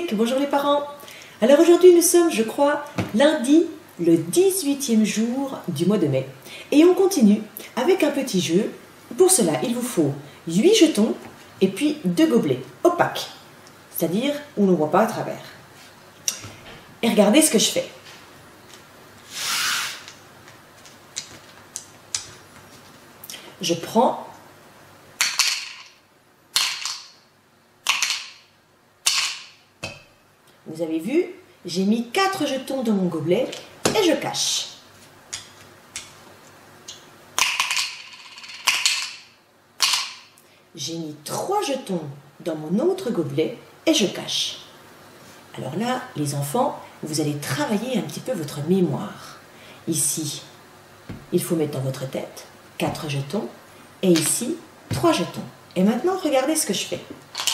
loustiques, bonjour les parents. Alors aujourd'hui nous sommes, je crois, lundi, le 18e jour du mois de mai. Et on continue avec un petit jeu. Pour cela, il vous faut 8 jetons et puis 2 gobelets opaques, c'est-à-dire où l'on ne voit pas à travers. Et regardez ce que je fais. Je prends vous avez vu, j'ai mis 4 jetons dans mon gobelet et je cache. J'ai mis 3 jetons dans mon autre gobelet et je cache. Alors là, les enfants, vous allez travailler un petit peu votre mémoire. Ici, il faut mettre dans votre tête 4 jetons et ici, 3 jetons. Et maintenant, regardez ce que je fais.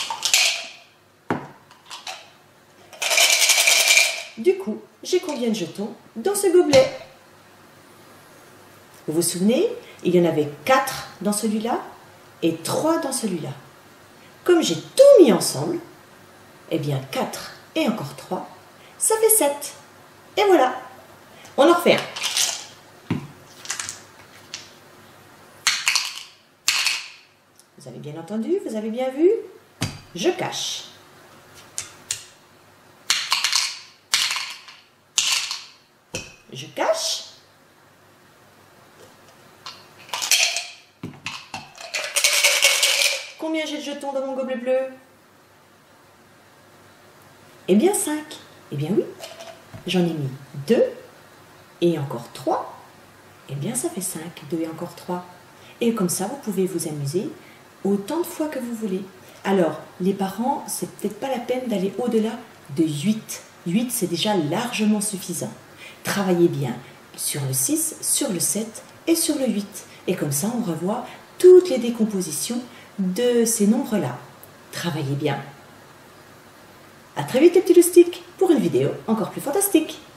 Du coup, j'ai combien de jetons dans ce gobelet? Vous vous souvenez, il y en avait 4 dans celui-là et 3 dans celui-là. Comme j'ai tout mis ensemble, eh bien 4 et encore 3, ça fait 7. Et voilà, on en refait un. Vous avez bien entendu, vous avez bien vu? Je cache. Je cache. Combien j'ai de jetons dans mon gobelet bleu? Eh bien 5. Eh bien oui, j'en ai mis 2 et encore 3. Eh bien ça fait 5, 2 et encore 3. Et comme ça, vous pouvez vous amuser autant de fois que vous voulez. Alors, les parents, c'est peut-être pas la peine d'aller au-delà de 8. 8, c'est déjà largement suffisant. Travaillez bien sur le 6, sur le 7 et sur le 8. Et comme ça, on revoit toutes les décompositions de ces nombres-là. Travaillez bien. À très vite les petits loustiques pour une vidéo encore plus fantastique.